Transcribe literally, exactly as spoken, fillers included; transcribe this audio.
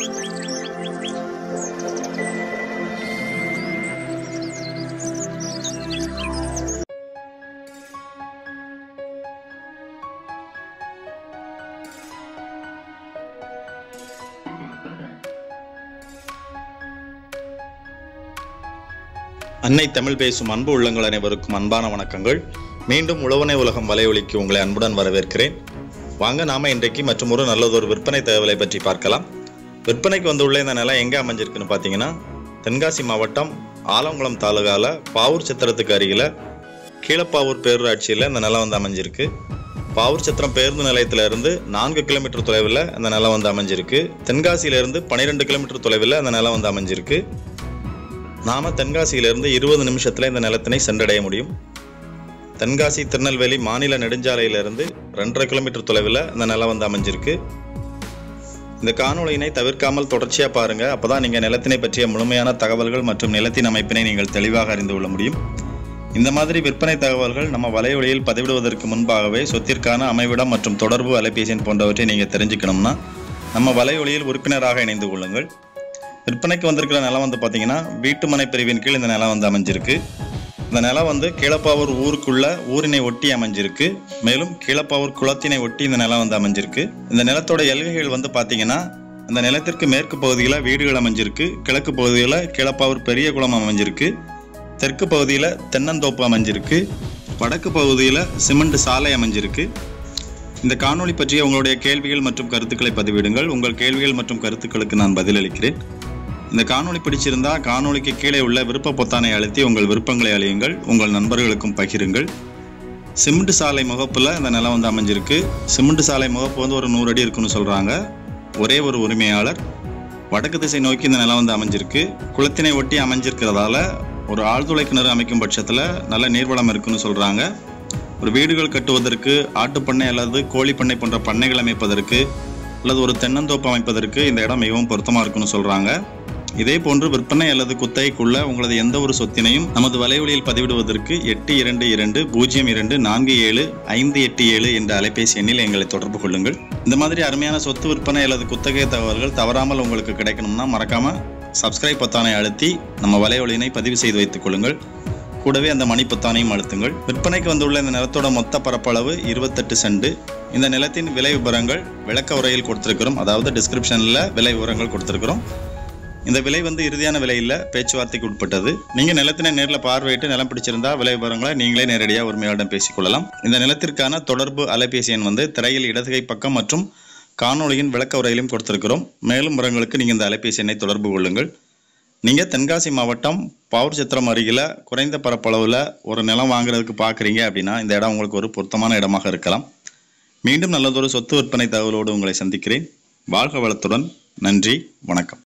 அன்னை தமிழ் பேசும் அன்பு உள்ளங்கள் அனைவருக்கும் அன்பான வணக்கங்கள். மீண்டும் உழவனை உலகம் வலையொலிக்கு உங்களை அன்புடன் வரவேற்கிறேன். வாங்க நாம இன்றைக்கு மற்றும் ஒரு நல்லதொரு விற்பனை தகவலை பற்றி பார்க்கலாம். விற்பனைக்கு வந்துள்ள இந்த நிலம் எங்கே அமைஞ்சிருக்குன்னு பார்த்தீங்கன்னா, தென்காசி மாவட்டம் ஆலங்குளம் தாலுகால பாவூர் சத்திரத்துக்கு அருகில் கீழப்பாவூர் பேரூராட்சியில் இந்த நிலம் வந்து அமைஞ்சிருக்கு. பாவூர் சத்திரம் பேருந்து நிலையத்திலிருந்து நான்கு கிலோமீட்டர் தொலைவில் அந்த நிலம் வந்து அமைஞ்சிருக்கு. தென்காசியிலிருந்து பன்னிரெண்டு கிலோமீட்டர் தொலைவில் அந்த நிலம் வந்து அமைஞ்சிருக்கு. நாம தென்காசியிலிருந்து இருபது நிமிஷத்துல இந்த நிலத்தினை சென்றடைய முடியும். தென்காசி திருநெல்வேலி மாநில நெடுஞ்சாலையிலிருந்து ரெண்டரை கிலோமீட்டர் தொலைவில் இந்த நிலம் வந்து அமைஞ்சிருக்கு. இந்த காணொளியினை தவிர்க்காமல் தொடர்ச்சியா பாருங்க. அப்பதான் நீங்க நிலத்தினை பற்றிய முழுமையான தகவல்கள் மற்றும் நிலத்தின் அமைப்பினை நீங்கள் தெளிவாக அறிந்து கொள்ள முடியும். இந்த மாதிரி விற்பனை தகவல்கள் நம்ம வலையொலியில் பதிவிடுவதற்கு முன்பாகவே சொத்திற்கான அமைவிடம் மற்றும் தொடர்பு அலைபேசி எண் போன்றவற்றை நீங்க தெரிஞ்சுக்கணும்னா நம்ம வலையொலியில் உறுப்பினராக இணைந்து கொள்ளுங்கள். விற்பனைக்கு வந்திருக்கிற நிலம் வந்து பார்த்தீங்கன்னா வீட்டுமனை பிரிவின் கீழ் இந்த நிலம் வந்து அமைஞ்சிருக்கு. இந்த நிலம் வந்து கீழப்பாவூர் ஊருக்குள்ள ஊரினை ஒட்டி அமைஞ்சிருக்கு. மேலும் கீழப்பாவூர் குளத்தினை ஒட்டி இந்த நிலம் வந்து அமைஞ்சிருக்கு. இந்த நிலத்தோட எல்கைகள் வந்து பார்த்தீங்கன்னா, இந்த நிலத்திற்கு மேற்கு பகுதியில் வீடுகள் அமைஞ்சிருக்கு, கிழக்கு பகுதியில் கீழப்பாவூர் பெரிய குளம் அமைஞ்சிருக்கு, தெற்கு பகுதியில் தென்னந்தோப்பு அமைஞ்சிருக்கு, வடக்கு பகுதியில் சிமெண்ட் சாலை அமைஞ்சிருக்கு. இந்த காணொளி பற்றிய உங்களுடைய கேள்விகள் மற்றும் கருத்துக்களை பதிவிடுங்கள். உங்கள் கேள்விகள் மற்றும் கருத்துக்களுக்கு நான் பதிலளிக்கிறேன். இந்த காணொளி பிடிச்சிருந்தா காணொளிக்கு கீழே உள்ள விருப்ப பொத்தானை அழுத்தி உங்கள் விருப்பங்களை அழியுங்கள், உங்கள் நண்பர்களுக்கும் பகிருங்கள். சிமெண்ட் சாலை முகப்புல இந்த நிலம் வந்து அமைஞ்சிருக்கு. சிமெண்ட் சாலை முகப்பு வந்து ஒரு நூறு அடி இருக்குன்னு சொல்றாங்க. ஒரே ஒரு உரிமையாளர். வடக்கு திசை நோக்கி இந்த நிலம் வந்து அமைஞ்சிருக்கு. குளத்தினை ஒட்டி அமைஞ்சிருக்கிறதால ஒரு ஆழ்துளை கிணறு அமைக்கும் பட்சத்துல நல்ல நீர்வளம் இருக்குன்னு சொல்றாங்க. ஒரு வீடுகள் கட்டுவதற்கு, ஆட்டுப்பண்ணை அல்லது கோழி பண்ணை போன்ற பண்ணைகள் அமைப்பதற்கு அல்லது ஒரு தென்னந்தோப்பு அமைப்பதற்கு இந்த இடம் மிகவும் பொருத்தமாக இருக்குன்னு சொல்றாங்க. இதே போன்று விற்பனை அல்லது குத்தகைக்குள்ள உங்களது எந்த ஒரு சொத்தினையும் நமது வலையொலியில் பதிவிடுவதற்கு எட்டு இரண்டு இரண்டு பூஜ்ஜியம் இரண்டு நான்கு ஏழு ஐந்து எட்டு ஏழு என்ற அலைபேசி எண்ணில் எங்களை தொடர்பு கொள்ளுங்கள். இந்த மாதிரி அருமையான சொத்து விற்பனை அல்லது குத்தகை தகவல்கள் தவறாமல் உங்களுக்கு கிடைக்கணும்னா மறக்காம சப்ஸ்கிரைப் பொத்தானை அழுத்தி நம்ம வலையொலியினை பதிவு செய்து வைத்துக் கொள்ளுங்கள். கூடவே அந்த மணி பொத்தானையும் அழுத்துங்கள். விற்பனைக்கு வந்துள்ள இந்த நிலத்தோட மொத்த பரப்பளவு இருபத்தெட்டு சென்ட். இந்த நிலத்தின் விலை விவரங்கள் விளக்க உரையில் கொடுத்திருக்கிறோம், அதாவது டிஸ்கிரிப்ஷன்ல விலை விவரங்கள் கொடுத்திருக்கிறோம். இந்த விலை வந்து இறுதியான விலை இல்ல, பேச்சுவார்த்தைக்கு உட்பட்டது. நீங்க நிலத்தினை நேரில் பார்வையிட்டு நிலம் பிடிச்சிருந்தா விலை விவரங்களை நீங்களே நேரடியாக உரிமையாளரிடம் பேசிக்கொள்ளலாம். இந்த நிலத்திற்கான தொடர்பு அலைபேசி எண் வந்து திரையில் இடதுகை பக்கம் மற்றும் காணொளியின் விளக்க உரையிலும் கொடுத்திருக்கிறோம். மேலும் விவரங்களுக்கு நீங்க இந்த அலைபேசி எண்ணை தொடர்பு கொள்ளுங்கள். நீங்க தென்காசி மாவட்டம் பாவூர் சத்திரம் அருகில குறைந்த பரப்பளவுல ஒரு நிலம் வாங்குறதுக்கு பாக்குறீங்க அப்படின்னா இந்த இடம் உங்களுக்கு ஒரு பொருத்தமான இடமாக இருக்கலாம். மீண்டும் நல்லதொரு சொத்து விற்பனை தகவலோடு உங்களை சந்திக்கிறேன். வாழ்க வளத்துடன். நன்றி, வணக்கம்.